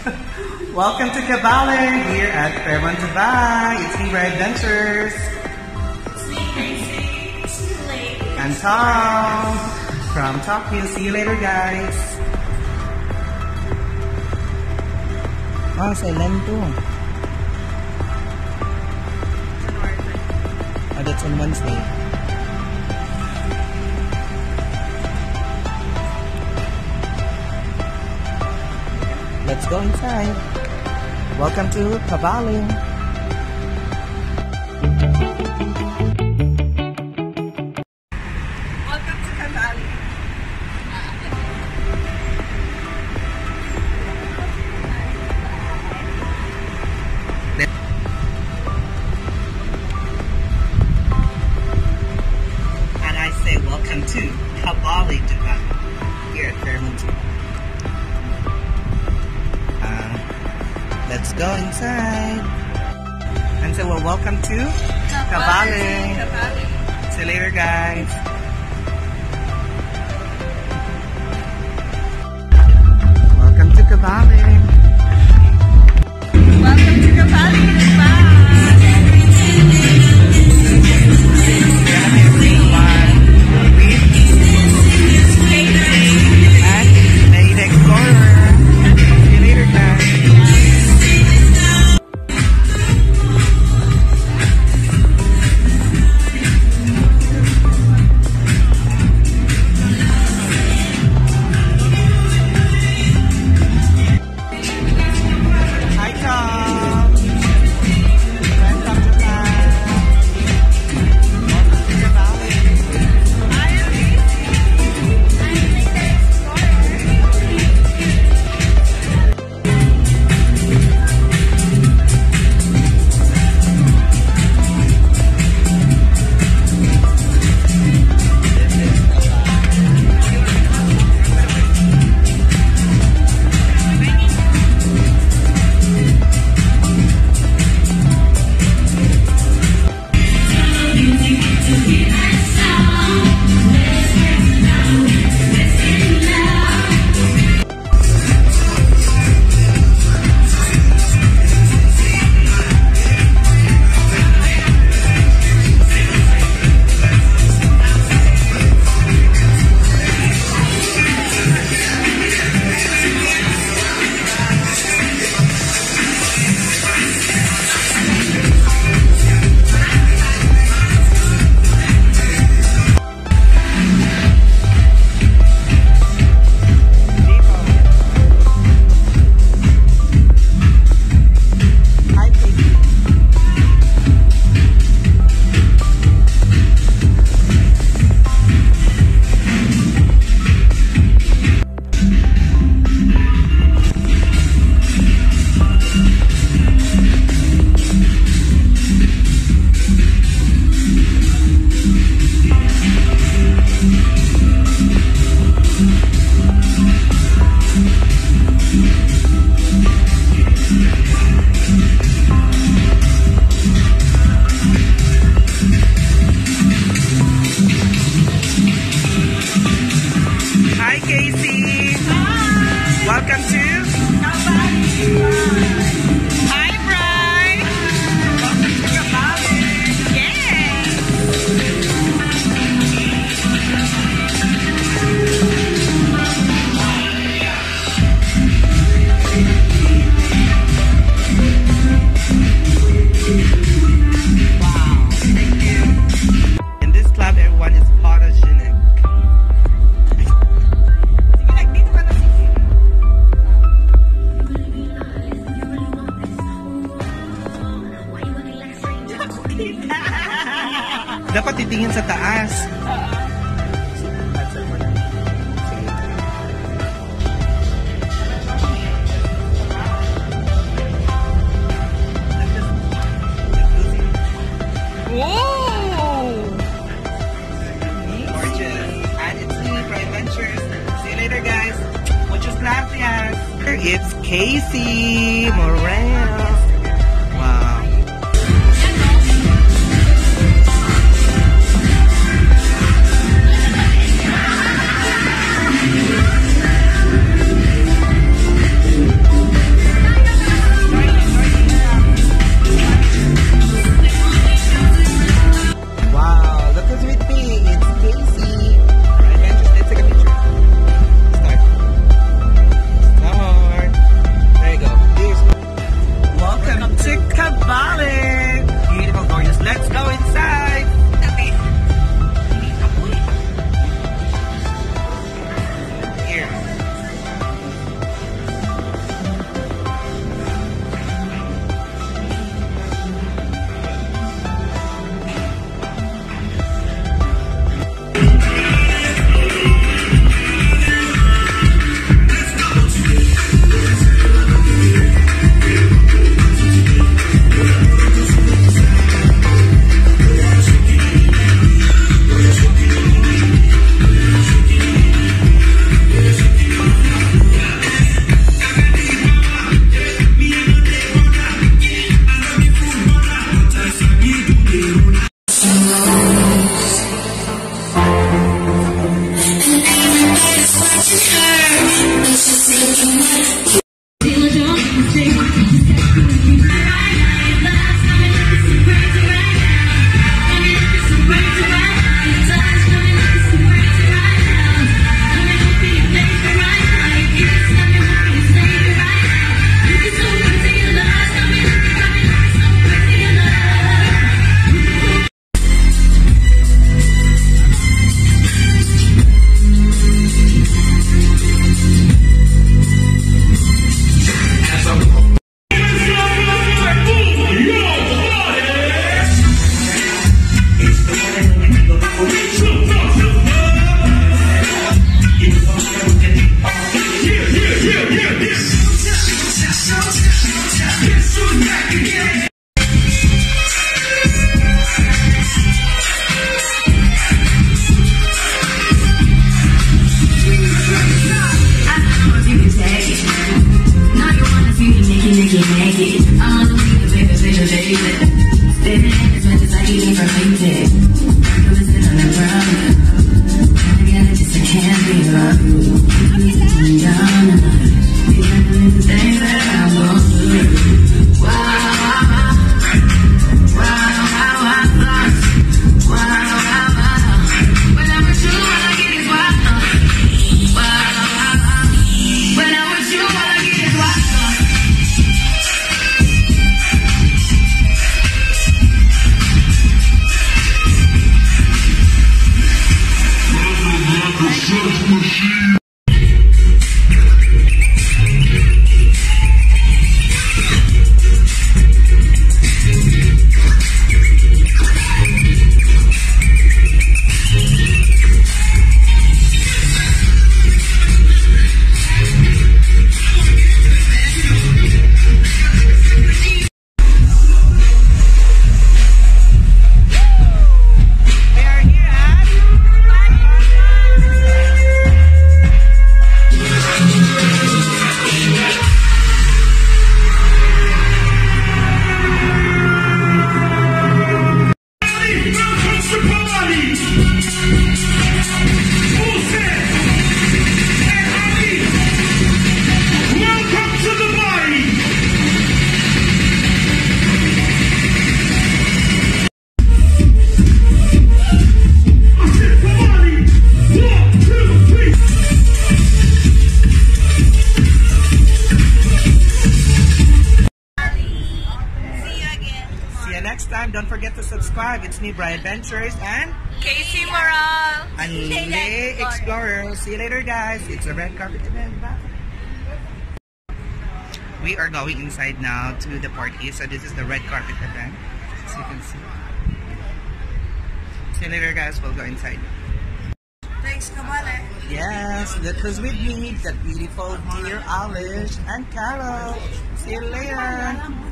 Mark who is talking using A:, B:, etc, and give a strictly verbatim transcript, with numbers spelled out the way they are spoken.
A: Welcome to Caballer here at Fairmont Dubai. It's me, Bright Adventures.
B: It's me, Gracie. See you later.
A: And Tom from Tokyo. See you later, guys. Oh, silent too. Oh, that's on Wednesday. Let's go inside. Welcome to Caballer.
B: Welcome to Caballer.
A: And I say welcome to Caballer Dubai here at Fairmont. Let's go inside. And so, well, welcome to Caballer.
B: Caballer.
A: See you later, guys. Welcome to Caballer.
B: Welcome to Caballer Dubai.
A: And Lady Explorer. See you later, guys. Welcome to Caballer. Hi, Brian. Welcome to Caballer. Yes. Wow. Thank you. In this club, everyone is photogenic. Dapat titingin sa taas.
B: Whoa!
A: Gorgeous. And it's me, Bright Adventures. See you later, guys. Muchas gracias. It's Casey Morales. Wow. time. Don't forget to subscribe. It's me, Brian Ventures, and
B: Casey Moral.
A: Anile Explorer. See you later, guys. It's a red carpet event. Bye. We are going inside now to the party. So this is the red carpet event, as you can see. See you later, guys. We'll go inside.
B: Thanks, Kamale.
A: Yes, that was with me, the beautiful dear Alice and Carol. See you later.